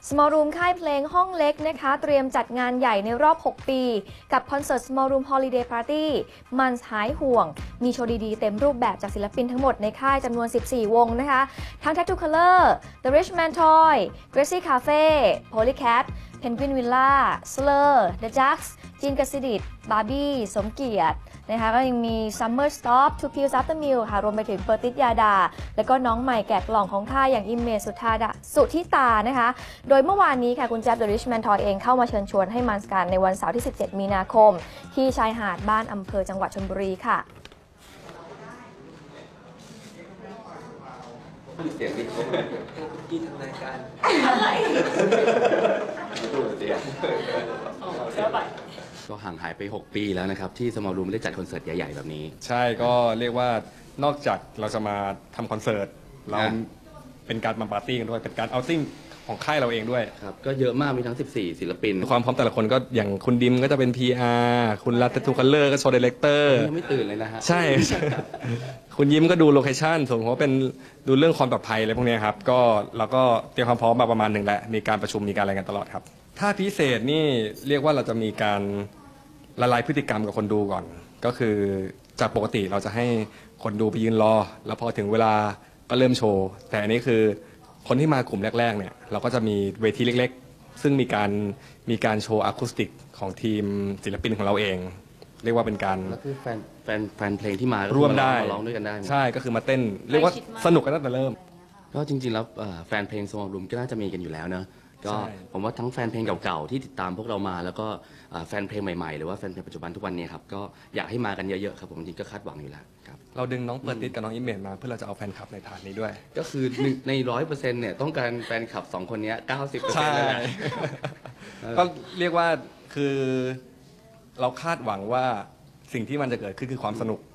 Small Room ค่ายเพลงห้องเล็กนะคะเตรียมจัดงานใหญ่ในรอบ 6 ปีกับคอนเสิร์ต Small Room Holiday Party มันหายห่วงมีโชว์ดีๆเต็มรูปแบบจากศิลปินทั้งหมดในค่ายจำนวน 14 วงนะคะทั้ง Tattoo Color The Richman Toy Gracie Cafe Polycat Penguin Villa Slur The Jacks จีนกสิดิษฐ์บาร์บี้สมเกียรตินะคะก็ยังมี Summer Stop Two Pills After Meal ค่ะรวมไปถึงเปอร์ติสยาดาแล้วก็น้องใหม่แกะกล่องของค่ายอย่างอิมเมจสุธิตานะคะโดยเมื่อวานนี้ค่ะคุณแจ๊บ The Richman Toy เองเข้ามาเชิญชวนให้มันส์กันในวันเสาร์ที่ 17 มีนาคมที่ชายหาดบ้านอำเภอจังหวัดชลบุรีค่ะเสียงดิที่ทำรายการก็ห่างหายไป6 ปีแล้วนะครับที่ Small Room ได้จัดคอนเสิร์ตใหญ่ๆแบบนี้ใช่ก็เรียกว่านอกจากเราจะมาทำคอนเสิร์ตเราเป็นการมาปาร์ตี้กันด้วยเป็นการเอาติ้งของค่ายเราเองด้วยครับก็เยอะมากมีทั้ง14ศิลปินความพร้อมแต่ละคนก็อย่างคุณดิมก็จะเป็น PR คุณรัตทูคัลเลอร์ก็โชว์ดีเลกเตอร์ยังไม่ตื่นเลยนะฮะใช่ คุณยิ้มก็ดูโลเคชั่นส่วนผมก็เป็นดูเรื่องความปลอดภัยอะไรพวกนี้ครับก็เราก็เตรียมความพร้อมมาประมาณหนึ่งแหละมีการประชุมมีการอะไรกันตลอดครับถ้าพิเศษนี่เรียกว่าเราจะมีการละลายพฤติกรรมกับคนดูก่อนก็คือจากปกติเราจะให้คนดูไปยืนรอแล้วพอถึงเวลาก็เริ่มโชว์แต่อันนี้คือคนที่มากลุ่มแรกๆเนี่ยเราก็จะมีเวทีเล็กๆซึ่งมีการโชว์อะคูสติกของทีมศิลปินของเราเองเรียกว่าเป็นการก็คือแฟนเพลงที่มาร่วมได้มาร้องด้วยกันได้ใช่ก็คือมาเต้นเรียกว่าสนุกกันตั้งแต่เริ่มก็จริงๆแล้วแฟนเพลง Small Room ก็น่าจะมีกันอยู่แล้วเนอะก็ผมว่าทั้งแฟนเพลงเก่าๆที่ติดตามพวกเรามาแล้วก็แฟนเพลงใหม่ๆหรือว่าแฟนเพลงปัจจุบันทุกวันนี้ครับก็อยากให้มากันเยอะๆครับผมจริงก็คาดหวังอยู่แล้วครับเราดึงน้องเปิดติดกับน้องอิมเมจมาเพื่อเราจะเอาแฟนคลับในฐานนี้ด้วยก็คือใน100%เนี่ยต้องการแฟนคลับ2 คนนี้ 90% ใช่ก็เรียกว่าคือเราคาดหวังว่าสิ่งที่มันจะเกิดขึ้นคือความสนุก